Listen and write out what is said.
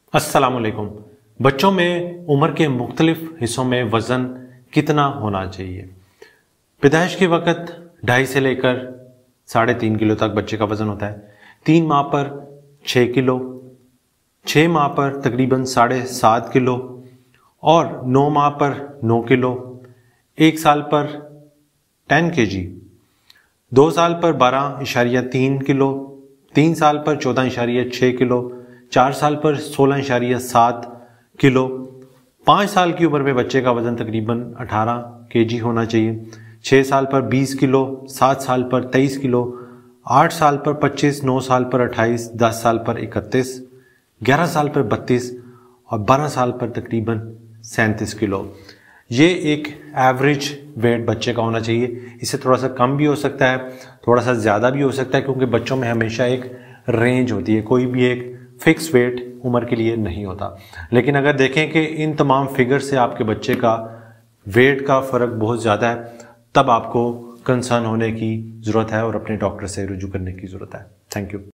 अस्सलामुअलैकुम। बच्चों में उम्र के मुख्तलिफ हिस्सों में वज़न कितना होना चाहिए? पैदाइश के वक़्त 2.5 से लेकर 3.5 किलो तक बच्चे का वज़न होता है। 3 माह पर 6 किलो, 6 माह पर तकरीबन 7.5 किलो और 9 माह पर 9 किलो, 1 साल पर 10 kg, 2 साल पर 12.3 किलो, 3 साल पर 14.6 किलो, 4 साल पर 16.7 किलो, 5 साल की उम्र में बच्चे का वजन तकरीबन 18 kg होना चाहिए, 6 साल पर 20 किलो, 7 साल पर 23 किलो, 8 साल पर 25, 9 साल पर 28, 10 साल पर 31, 11 साल पर 32 और 12 साल पर तकरीबन 37 किलो। ये एक एवरेज वेट बच्चे का होना चाहिए। इससे थोड़ा सा कम भी हो सकता है, थोड़ा सा ज़्यादा भी हो सकता है, क्योंकि बच्चों में हमेशा एक रेंज होती है, कोई भी एक फिक्स वेट उम्र के लिए नहीं होता। लेकिन अगर देखें कि इन तमाम फिगर से आपके बच्चे का वेट का फ़र्क बहुत ज़्यादा है, तब आपको कंसर्न होने की ज़रूरत है और अपने डॉक्टर से रुजू करने की ज़रूरत है। Thank you.